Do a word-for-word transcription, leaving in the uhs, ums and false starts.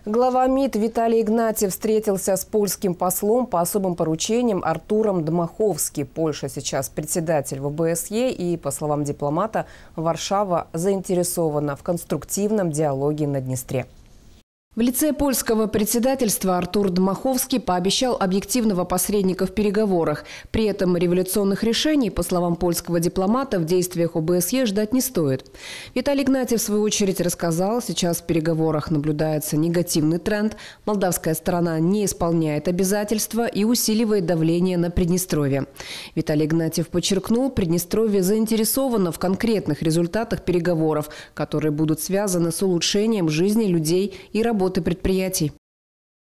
Глава МИД Виталий Игнатьев встретился с польским послом по особым поручениям Артуром Дмаховски. Польша сейчас председатель вэ бэ эс е, и, по словам дипломата, Варшава заинтересована в конструктивном диалоге на Днестре. В лице польского председательства Артур Дмаховски пообещал объективного посредника в переговорах. При этом революционных решений, по словам польского дипломата, в действиях о бэ эс е ждать не стоит. Виталий Игнатьев, в свою очередь, рассказал, сейчас в переговорах наблюдается негативный тренд. Молдавская сторона не исполняет обязательства и усиливает давление на Приднестровье. Виталий Игнатьев подчеркнул, Приднестровье заинтересовано в конкретных результатах переговоров, которые будут связаны с улучшением жизни людей и работы предприятий.